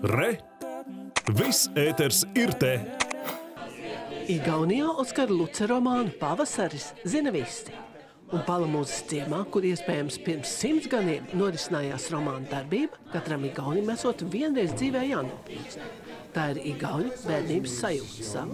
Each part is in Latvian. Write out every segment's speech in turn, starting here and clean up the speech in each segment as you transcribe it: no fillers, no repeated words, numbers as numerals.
Re! Viss ēters ir te! Igaunijā Oskara Luce romānu Pavasaris zina visi. Un Palamūzes ciemā, kur iespējams pirms 100 gadiem norisinājās romāna darbība, katram igaunim esot vienreiz dzīvē jānopīst. Tā ir igauņu bērnības sajūta.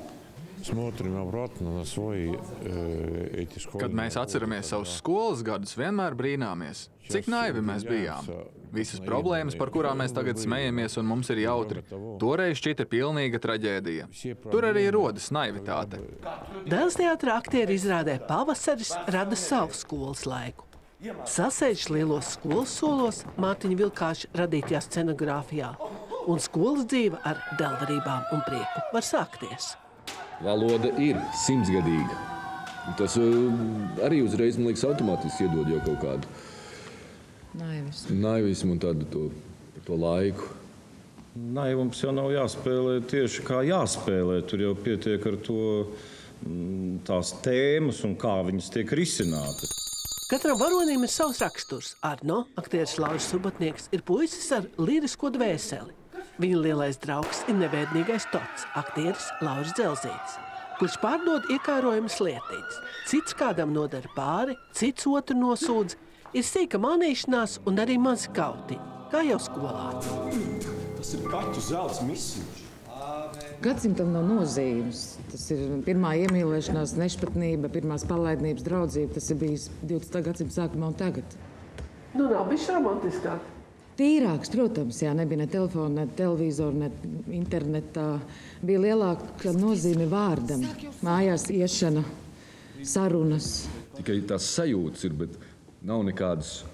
Kad mēs atceramies savus skolas gadus, vienmēr brīnāmies, cik naivi mēs bijām. Visas problēmas, par kurām mēs tagad smejamies un mums ir jautri, toreiz šķita pilnīga traģēdija. Tur arī rodas naivitāte. Dēls teātra aktieri izrādē Pavasaris rada savu skolas laiku. Sasēžas lielos skolas solos Mārtiņa Vilkāša radītajā scenogrāfijā, un skolas dzīve ar delvarībām un prieku var sākties. Valoda ir 100-gadīga. Tas arī uzreiz, man liekas, automātiski iedod jau kaut kādu naivismu un tādu to laiku. Naivums jau nav jāspēlē tieši kā jāspēlē. Tur jau pietiek ar to tās tēmas un kā viņas tiek risinātas. Katram varonim ir savs raksturs. Arno, aktieris Lauris Subatnieks, ir puisis ar lirisko dvēseli. Viņa lielais draugs ir nevēdnīgais Tots, aktieris Lauris Dzelzītis, kurš pārdod iekārojumas lietiņas. Cits kādam nodara pāri, cits otru nosūdz. Ir sīka manīšanās un arī mazi kautiņi, kā jau skolā. Tas ir kaķu zelts misiņš. Gadsimtam nav nozīmes. Tas ir pirmā iemīlēšanās, nešpatnība, pirmās palaidnības draudzība. Tas ir bijis 20. gadsimta sākumā un tagad. Nu, nav bijis romantiskāk. Tīrāks, protams, jā, nebija ne telefona, ne televizoru, ne internetā. Bija lielāka nozīme vārdam. Mājās iešana, sarunas. Tikai tās sajūtas ir, bet nav nekādas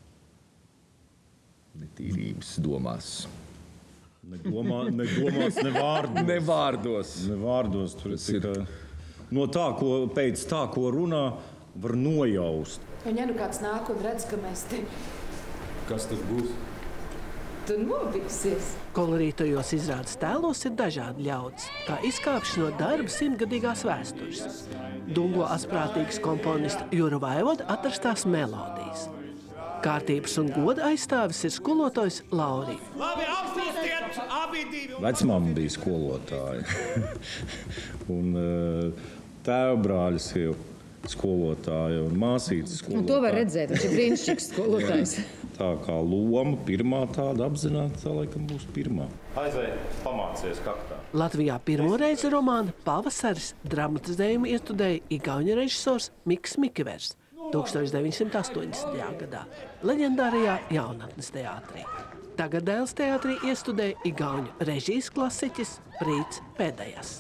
netīrības domās. Ne domās, ne vārdos. Ne vārdos. Ne vārdos. Tur ir no tā, pēc tā, ko runā, var nojaust. Un ja nu kāds nāk un redz, ka mēs te... Kas tas būs? Tu nobiksies. Kolorītajos izrādes tēlos ir dažādi ļaudis, kā izkāpši no darba 100-gadīgās vēstures. Dungo asprātīgas komponista Jura Vaivoda atrastās melodijas. Kārtības un goda aizstāvis ir skolotājs Laurija. Labi, apstāstiet, abi divi! Vecmama bija skolotāja. Un tēvbrāļa sieva skolotāja un māsītes skolotāja. Un to var redzēt, viņš ir brīnišķīgs skolotājs. Tā kā loma pirmā tāda apzināta, tā laikam būs pirmā. Aizvei, pamācies kaktā. Latvijā pirmo reizi romāna Pavasaris dramatizējumu iestudēja igauņu režisors Miks Mikivers 1980. gadā leģendārajā Jaunatnes teātrī. Tagad Dēls teātrī iestudēja igauņu režijas klasiķis Prīts Pēdējais.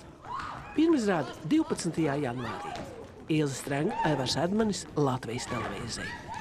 Pirmizrāde 12. janvārī. Ilze Strenga, Aivars Edmanis, Latvijas televīzija.